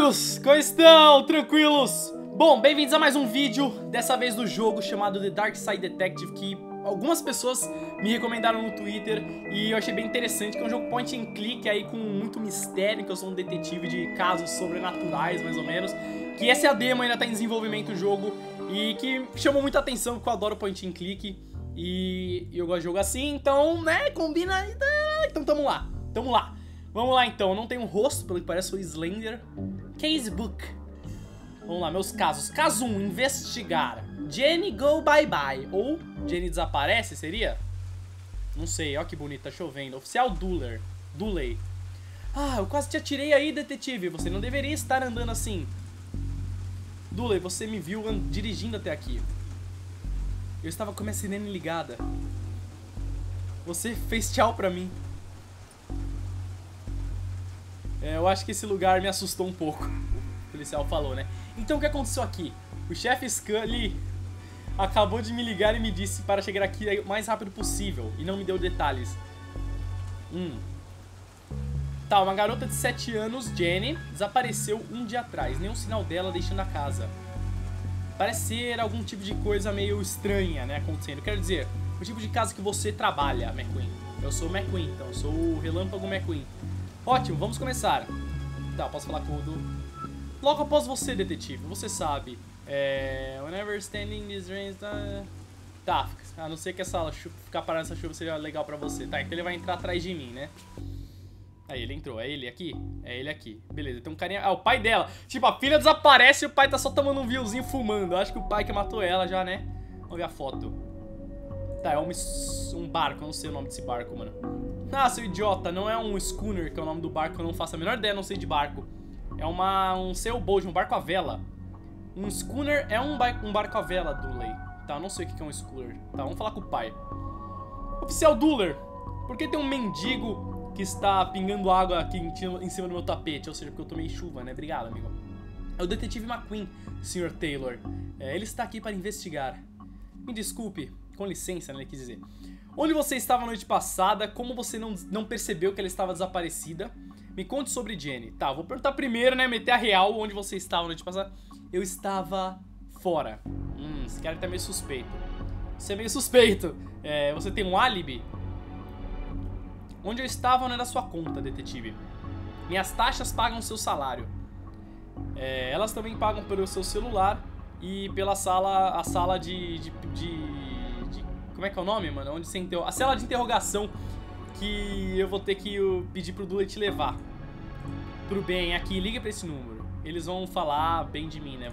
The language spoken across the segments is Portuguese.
amigos, como estão? Tranquilos? Bom, bem-vindos a mais um vídeo, dessa vez do jogo chamado The Dark Side Detective, que algumas pessoas me recomendaram no Twitter e eu achei bem interessante, que é um jogo point and click aí com muito mistério, que eu sou um detetive de casos sobrenaturais, mais ou menos, que essa é a demo, ainda tá em desenvolvimento o jogo e que chamou muita atenção, porque eu adoro point and click e eu gosto de jogo assim, então, né, combina, então tamo lá. Vamos lá então, não tem um rosto, pelo que parece, sou Slender. Casebook. Vamos lá, meus casos. Caso 1, investigar. Jenny go bye bye. Ou Jenny desaparece, seria? Não sei, ó que bonito, tá chovendo. Oficial Dooley. Ah, eu quase te atirei aí, detetive. Você não deveria estar andando assim. Dooley, você me viu dirigindo até aqui. Eu estava com a minha sirene ligada. Você fez tchau pra mim. Eu acho que esse lugar me assustou um pouco. O policial falou, né? Então o que aconteceu aqui? O chefe Scully acabou de me ligar e me disse para chegar aqui o mais rápido possível. E não me deu detalhes. Tá, uma garota de 7 anos, Jenny, desapareceu um dia atrás. Nenhum sinal dela deixando a casa. Parece ser algum tipo de coisa meio estranha, né, acontecendo. Quero dizer, o tipo de casa que você trabalha, McQueen. Eu sou o McQueen, então. Eu sou o Relâmpago McQueen. Ótimo, vamos começar. Tá, posso falar com o do... Logo após você, detetive, você sabe. Whenever standing this rain... Tá, a não ser que essa ficar parado nessa chuva seja legal pra você. Tá, então ele vai entrar atrás de mim, né? Aí, ele entrou. É ele aqui? É ele aqui. Beleza, tem um carinha... Ah, o pai dela. Tipo, a filha desaparece e o pai tá só tomando um vinhozinho fumando. Acho que o pai que matou ela já, né? Vamos ver a foto. Tá, é um barco. Eu não sei o nome desse barco, mano. Ah, seu idiota, não é um schooner, que é o nome do barco, eu não faço a menor ideia, não sei de barco. É um sailboat, um barco à vela. Um schooner é um barco à vela, Dooley. Tá, eu não sei o que é um schooner. Tá, vamos falar com o pai. Oficial Dooley, por que tem um mendigo que está pingando água aqui em cima do meu tapete? Ou seja, porque eu tomei chuva, né? Obrigado, amigo. É o detetive McQueen, Sr. Taylor. Ele está aqui para investigar. Me desculpe, com licença, né, ele quis dizer. Onde você estava a noite passada? Como você não percebeu que ela estava desaparecida? Me conte sobre Jenny. Tá, vou perguntar primeiro, né? Meter a real. Onde você estava a noite passada? Eu estava fora. Esse cara tá meio suspeito. Você é meio suspeito. Você tem um álibi? Onde eu estava não é da sua conta, detetive. Minhas taxas pagam seu salário. Elas também pagam pelo seu celular e pela a sala de como é que é o nome, mano? Onde você a cela de interrogação que eu vou ter que pedir pro Dooley te levar. Tudo bem, aqui, liga pra esse número. Eles vão falar bem de mim, né?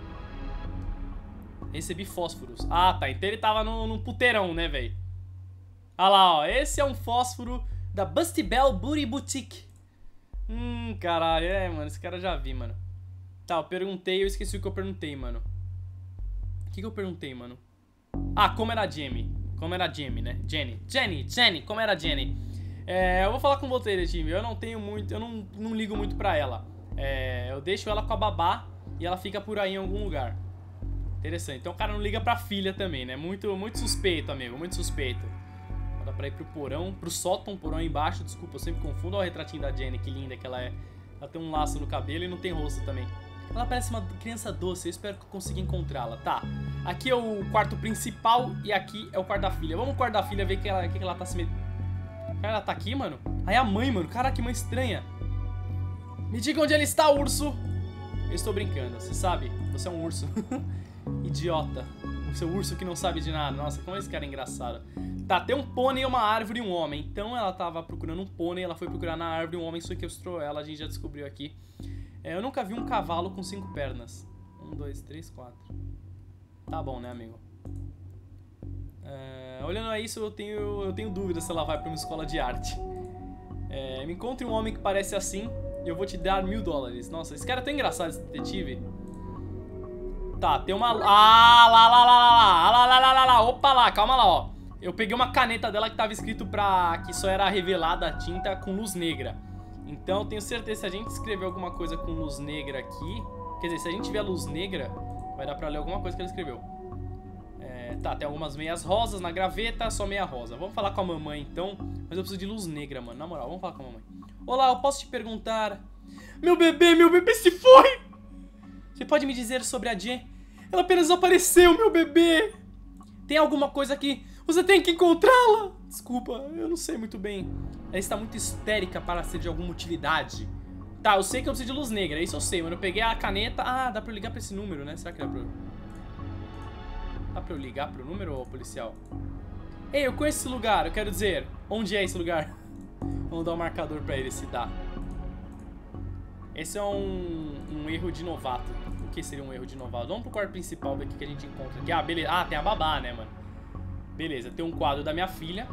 Recebi fósforos. Ah, tá. Então ele tava num puteirão, né, velho? Ah lá, ó. Esse é um fósforo da Busty Bell Booty Boutique. Caralho. Mano, esse cara eu já vi, mano. Tá, eu perguntei, eu esqueci o que eu perguntei, mano. O que eu perguntei, mano? Ah, como era a Jenny? Como era a Jenny, né? Jenny, como era a Jenny? Eu vou falar com você, detetive. Eu não tenho muito, eu não ligo muito pra ela. Eu deixo ela com a babá e ela fica por aí em algum lugar. Interessante. Então o cara não liga pra filha também, né? Muito suspeito, amigo, muito suspeito. Dá pra ir pro porão, pro sótão, porão embaixo. Desculpa, eu sempre confundo. Olha o retratinho da Jenny, que linda que ela é. Ela tem um laço no cabelo e não tem rosto também. Ela parece uma criança doce, eu espero que eu consiga encontrá-la. Tá, aqui é o quarto principal e aqui é o quarto da filha. Vamos no quarto da filha ver que ela tá se metendo. Ela tá aqui, mano? Aí a mãe, mano. Caraca, que mãe estranha. Me diga onde ela está, urso. Eu estou brincando, você sabe? Você é um urso. Idiota. O seu urso que não sabe de nada. Nossa, como esse cara é engraçado. Tá, tem um pônei, uma árvore e um homem. Então ela tava procurando um pônei, ela foi procurar na árvore, um homem sequestrou ela, a gente já descobriu aqui. Eu nunca vi um cavalo com 5 pernas. 1, 2, 3, 4. Tá bom, né, amigo? Olhando a isso, eu tenho dúvida se ela vai pra uma escola de arte. Me encontre um homem que parece assim e eu vou te dar $1000. Nossa, esse cara é tão engraçado, esse detetive. Tá, tem uma... Ah, lá. Opa lá, calma lá, ó. Eu peguei uma caneta dela que tava escrito que só era revelada a tinta com luz negra. Então eu tenho certeza que se a gente escrever alguma coisa com luz negra aqui... Quer dizer, se a gente tiver luz negra, vai dar pra ler alguma coisa que ele escreveu. Tá, tem algumas meias rosas na graveta, só meia rosa. Vamos falar com a mamãe então. Mas eu preciso de luz negra, mano, na moral, vamos falar com a mamãe. Olá, eu posso te perguntar Meu bebê se foi! Você pode me dizer sobre a Jen? Ela apenas desapareceu, meu bebê! Tem alguma coisa aqui? Você tem que encontrá-la! Desculpa, eu não sei muito bem. Ela está muito histérica para ser de alguma utilidade. Tá, eu sei que eu preciso de luz negra, isso eu sei, mano. Eu peguei a caneta... Ah, dá pra eu ligar pra esse número, né? Será que dá pra eu... Dá pra eu ligar pro número, ô policial? Ei, eu conheço esse lugar, eu quero dizer... Onde é esse lugar? Vamos dar um marcador pra ele, se dá. Esse é um erro de novato. O que seria um erro de novato? Vamos pro quarto principal, ver o que a gente encontra aqui. Ah, beleza. Ah, tem a babá, né, mano? Beleza, tem um quadro da minha filha.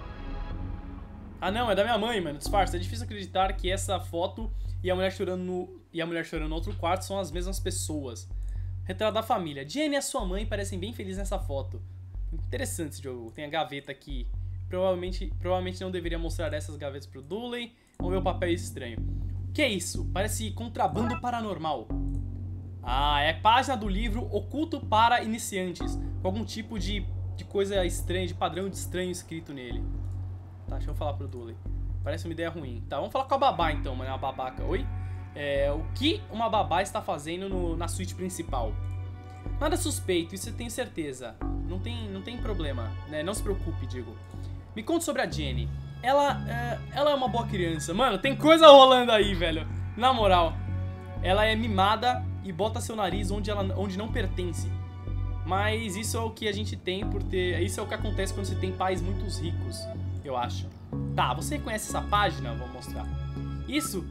Ah, não, é da minha mãe, mano. Disfarça. É difícil acreditar que essa foto e a mulher chorando no outro quarto são as mesmas pessoas. Retrato da família. Jenny e a sua mãe parecem bem felizes nessa foto. Interessante esse jogo. Tem a gaveta aqui. Provavelmente não deveria mostrar essas gavetas pro Dooley. Vamos ver o papel estranho. O que é isso? Parece contrabando paranormal. Ah, é página do livro Oculto para Iniciantes. Com algum tipo de coisa estranha, de padrão de estranho escrito nele. Tá, deixa eu falar pro Dooley. Parece uma ideia ruim. Tá, vamos falar com a babá então, mano. A babaca. Oi? O que uma babá está fazendo na suíte principal? Nada suspeito, isso eu tenho certeza. Não tem problema, né? Não se preocupe, digo. Me conte sobre a Jenny. Ela é uma boa criança. Mano, tem coisa rolando aí, velho. Na moral. Ela é mimada e bota seu nariz onde não pertence. Mas isso é o que a gente tem por ter... Isso é o que acontece quando você tem pais muito ricos, eu acho. Tá, você conhece essa página? Vou mostrar. Isso?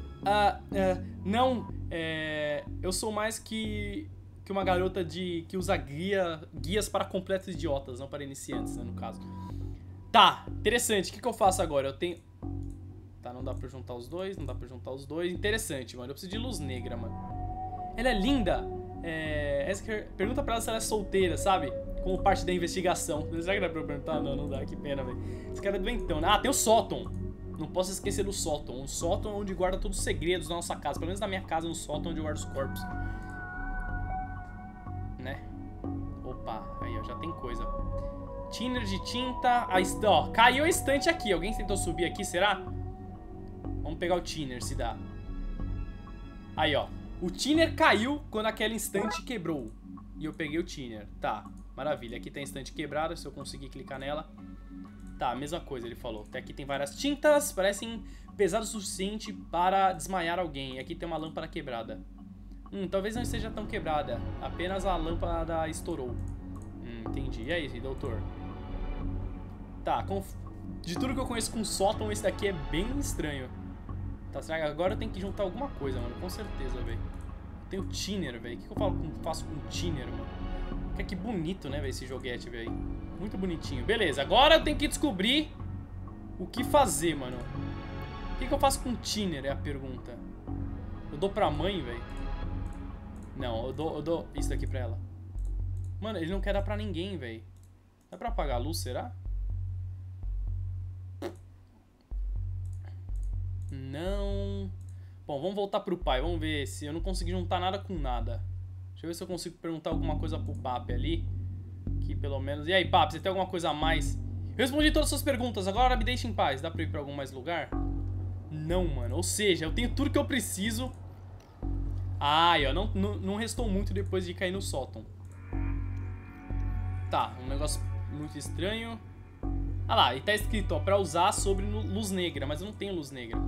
Não. Eu sou mais que uma garota que usa guias para completos idiotas, não para iniciantes, né, no caso. Tá, interessante. O que eu faço agora? Eu tenho... Tá, não dá pra juntar os dois, não dá pra juntar os dois. Interessante, mano. Eu preciso de luz negra, mano. Ela é linda. Pergunta pra ela se ela é solteira, sabe? Como parte da investigação. Será que dá pra eu perguntar? Não, não dá. Que pena, velho. Esse cara é doentão, né? Ah, tem o sótão. Não posso esquecer do sótão. Um sótão onde guarda todos os segredos da nossa casa. Pelo menos na minha casa, no sótão onde eu guardo os corpos. Né? Opa, aí, ó. Já tem coisa. Thinner de tinta. Ó, caiu a estante aqui. Alguém tentou subir aqui, será? Vamos pegar o thinner, se dá. Aí, ó. O thinner caiu quando aquela estante quebrou. E eu peguei o thinner. Tá, maravilha. Aqui tem a estante quebrada, se eu conseguir clicar nela. Tá, mesma coisa, ele falou. Até aqui tem várias tintas, parecem pesadas o suficiente para desmaiar alguém. E aqui tem uma lâmpada quebrada. Talvez não esteja tão quebrada. Apenas a lâmpada estourou. Entendi. E aí, doutor? Tá, de tudo que eu conheço com sótão, esse daqui é bem estranho. Tá, será que agora eu tenho que juntar alguma coisa, mano? Com certeza, velho. Tem o thinner, velho. O que eu faço com o thinner, mano? Que bonito, né, velho, esse joguete, velho. Muito bonitinho. Beleza, agora eu tenho que descobrir o que fazer, mano. O que eu faço com o thinner, é a pergunta. Eu dou pra mãe, velho? Não, eu dou isso daqui pra ela. Mano, ele não quer dar pra ninguém, velho. Dá pra apagar a luz, será? Não. Bom, vamos voltar pro pai. Vamos ver se eu não consegui juntar nada com nada. Deixa eu ver se eu consigo perguntar alguma coisa pro Papi ali. Que pelo menos... E aí, Papi, você tem alguma coisa a mais? Eu respondi todas as suas perguntas, agora me deixa em paz. Dá pra ir pra algum mais lugar? Não, mano. Ou seja, eu tenho tudo que eu preciso. Ah, ó, não restou muito depois de cair no sótão. Tá, um negócio muito estranho. Ah lá, e tá escrito, ó, pra usar sobre luz negra, mas eu não tenho luz negra.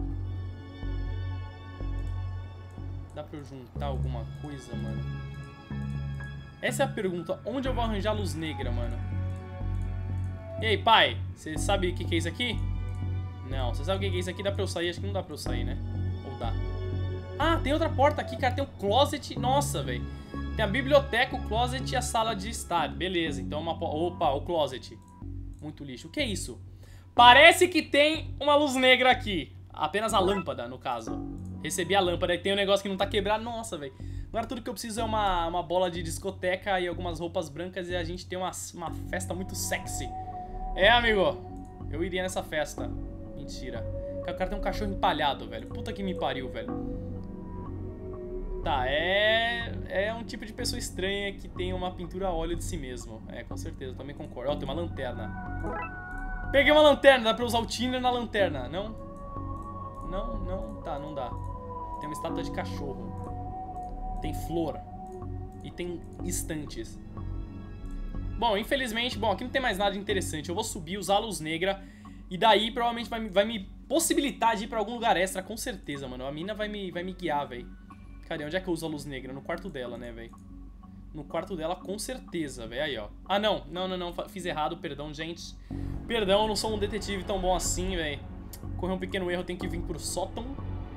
Dá pra eu juntar alguma coisa, mano? Essa é a pergunta, onde eu vou arranjar luz negra, mano? E aí, pai, você sabe o que é isso aqui? Não, você sabe o que é isso aqui? Dá pra eu sair? Acho que não dá pra eu sair, né? Ou dá? Ah, tem outra porta aqui, cara, tem um closet. Nossa, velho. Tem a biblioteca, o closet e a sala de estar. Beleza, então uma... Opa, o closet. Muito lixo. O que é isso? Parece que tem uma luz negra aqui. Apenas a lâmpada, no caso. Recebi a lâmpada e tem um negócio que não tá quebrado. Nossa, velho. Agora tudo que eu preciso é uma bola de discoteca e algumas roupas brancas e a gente tem uma festa muito sexy. É, amigo. Eu iria nessa festa. Mentira. O cara tem um cachorro empalhado, velho. Puta que me pariu, velho. Tá, é um tipo de pessoa estranha que tem uma pintura a óleo de si mesmo. É, com certeza, eu também concordo. Ó, tem uma lanterna. Peguei uma lanterna, dá pra usar o thinner na lanterna. Não? Não, tá, não dá. Tem uma estátua de cachorro. Tem flor. E tem estantes. Bom, infelizmente, aqui não tem mais nada de interessante. Eu vou subir, usar a luz negra. E daí provavelmente vai me possibilitar de ir pra algum lugar extra, com certeza, mano. A mina vai me guiar, velho. Cadê? Onde é que eu uso a luz negra? No quarto dela, né, velho? No quarto dela, com certeza, velho. Aí, ó. Ah, não. Não. Fiz errado, perdão, gente. Perdão, eu não sou um detetive tão bom assim, velho. Correu um pequeno erro, eu tenho que vir pro sótão.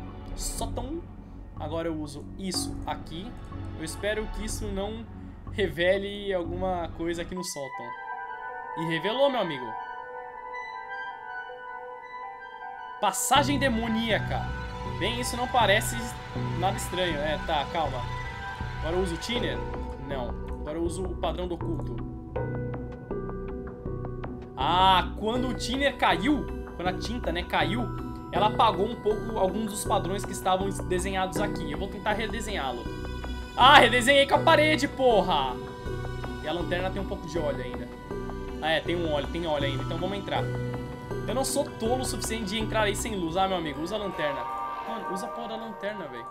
Agora eu uso isso aqui. Eu espero que isso não revele alguma coisa aqui no sótão. E revelou, meu amigo. Passagem demoníaca. Bem, isso não parece nada estranho. Tá, calma. Agora eu uso o Thinner? Não. Agora eu uso o padrão do oculto. Ah, quando o Thinner caiu, quando a tinta, né, caiu, ela apagou um pouco alguns dos padrões que estavam desenhados aqui. Eu vou tentar redesenhá-lo. Ah, redesenhei com a parede, porra! E a lanterna tem um pouco de óleo ainda. Ah, tem óleo ainda. Então vamos entrar. Eu não sou tolo o suficiente de entrar aí sem luz. Ah, meu amigo, usa a lanterna. Mano, usa a porra da lanterna, velho.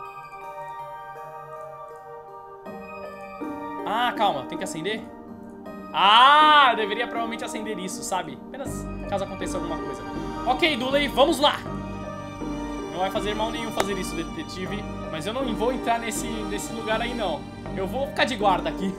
Ah, calma, tem que acender? Ah, eu deveria provavelmente acender isso, sabe? Apenas caso aconteça alguma coisa. Ok, Dooley, vamos lá! Não vai fazer mal nenhum fazer isso, detetive. Mas eu não vou entrar nesse lugar aí, não. Eu vou ficar de guarda aqui.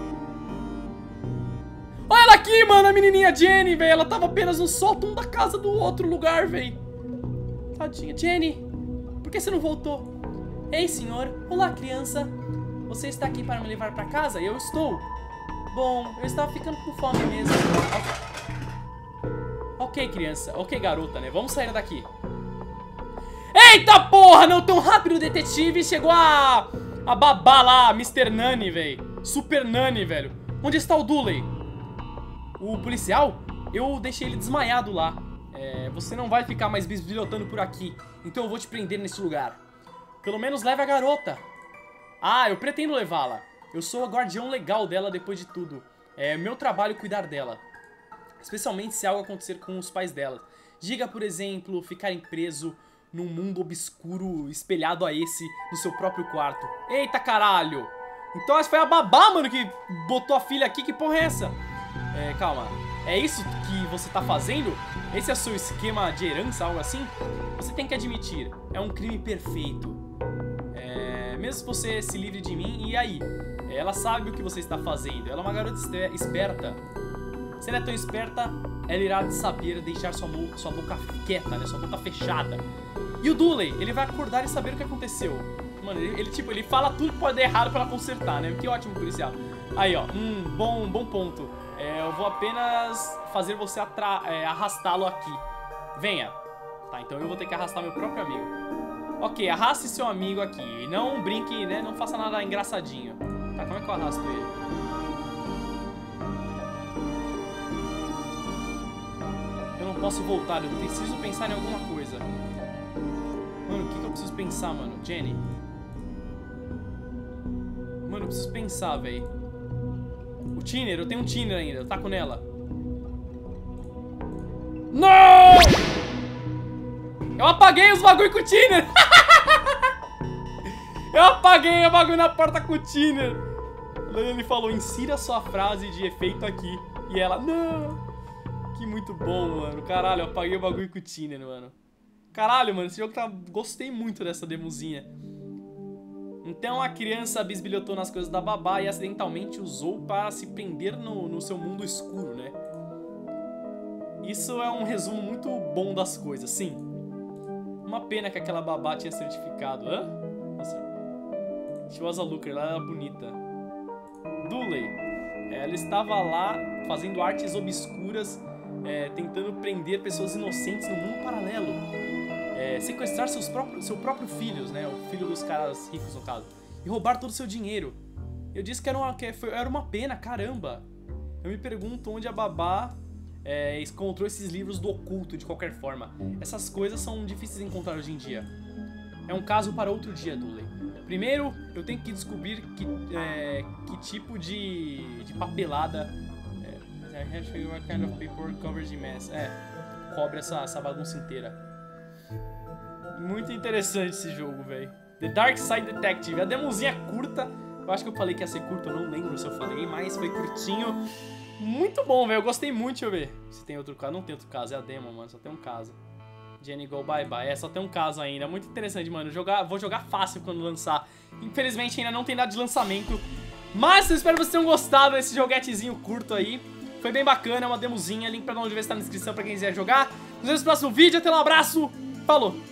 Olha ela aqui, mano, a menininha Jenny, velho. Ela tava apenas no sótão da casa do outro lugar, velho. Tadinha. Jenny, por que você não voltou? Ei, senhor. Olá, criança. Você está aqui para me levar pra casa? Eu estou. Bom, eu estava ficando com fome mesmo. Ok, criança. Ok, garota, né? Vamos sair daqui. Eita porra, não tão rápido, detetive. Chegou a babá lá, Mr. Nani, velho. Super Nani, velho. Onde está o Dooley? O policial? Eu deixei ele desmaiado lá. Você não vai ficar mais bisbilhotando por aqui. Então eu vou te prender nesse lugar. Pelo menos leve a garota. Ah, eu pretendo levá-la. Eu sou a guardião legal dela depois de tudo. É meu trabalho cuidar dela. Especialmente se algo acontecer com os pais dela. Diga, por exemplo, ficarem preso num mundo obscuro espelhado a esse no seu próprio quarto. Eita caralho! Então essa foi a babá, mano, que botou a filha aqui. Que porra é essa? Calma. É isso que você tá fazendo? Esse é o seu esquema de herança, algo assim? Você tem que admitir, é um crime perfeito. Mesmo que você se livre de mim, e aí? Ela sabe o que você está fazendo. Ela é uma garota esperta. Se ela é tão esperta, ela irá saber deixar sua boca quieta, né? Sua boca fechada. E o Dooley, ele vai acordar e saber o que aconteceu. Mano, ele fala tudo que pode dar errado pra ela consertar, né? Que ótimo, policial. Aí, ó, bom ponto. Eu vou apenas fazer você arrastá-lo aqui. Venha. Tá, então eu vou ter que arrastar meu próprio amigo. Ok, arraste seu amigo aqui. Não brinque, né? Não faça nada engraçadinho. Tá, como é que eu arrasto ele? Eu não posso voltar, eu preciso pensar em alguma coisa. Mano, o que eu preciso pensar, mano? Jenny. Mano, eu preciso pensar, velho. O Thinner, eu tenho um Thinner ainda, eu taco nela. Não! Eu apaguei os bagulho com o Thinner. Eu apaguei o bagulho na porta com o Thinner. Ele falou, insira sua frase de efeito aqui. E ela, não. Que muito bom, mano. Caralho, eu apaguei o bagulho com o Thinner, mano. Caralho, mano, esse jogo tá... Gostei muito dessa demozinha. Então a criança bisbilhotou nas coisas da babá e acidentalmente usou para se prender no seu mundo escuro, né? Isso é um resumo muito bom das coisas, sim. Uma pena que aquela babá tinha certificado. Hã? Nossa. She was a looker, ela era bonita. Dooley. Ela estava lá fazendo artes obscuras, tentando prender pessoas inocentes no mundo paralelo. Sequestrar seu próprio filho, né? O filho dos caras ricos, no caso. E roubar todo o seu dinheiro. Eu disse que era uma pena, caramba. Eu me pergunto onde a babá encontrou esses livros do oculto, de qualquer forma. Essas coisas são difíceis de encontrar hoje em dia. É um caso para outro dia, Dooley. Primeiro, eu tenho que descobrir que tipo de papelada... what kind of paper covers the mess. Cobre essa bagunça inteira. Muito interessante esse jogo, velho. The Dark Side Detective. A demozinha curta. Eu acho que eu falei que ia ser curto, eu não lembro se eu falei, mas foi curtinho. Muito bom, velho. Eu gostei muito, deixa eu ver. Se tem outro caso. Não tem outro caso, é a demo, mano. Só tem um caso. Jenny Go Bye Bye. É, só tem um caso ainda. Muito interessante, mano. Vou jogar fácil quando lançar. Infelizmente ainda não tem data de lançamento. Mas eu espero que vocês tenham gostado desse joguetezinho curto aí. Foi bem bacana, é uma demozinha. Link pra onde ver está na descrição pra quem quiser jogar. Nos vemos no próximo vídeo. Até lá, um abraço. Falou!